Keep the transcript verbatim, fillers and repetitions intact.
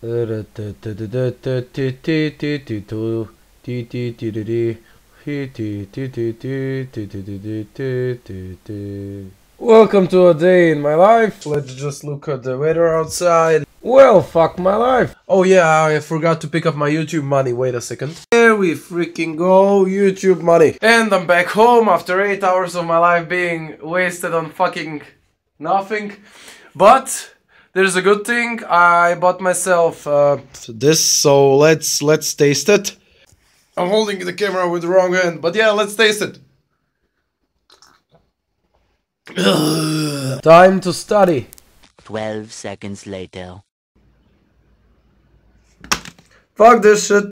Welcome to a day in my life. Let's just look at the weather outside. Well, fuck my life. Oh yeah, I forgot to pick up my YouTube money. Wait a second. There we freaking go, YouTube money. And I'm back home after eight hours of my life being wasted on fucking nothing. But there's a good thing. I bought myself uh, this, so let's let's taste it. I'm holding the camera with the wrong hand, but yeah, let's taste it. Time to study. Twelve seconds later. Fuck this shit.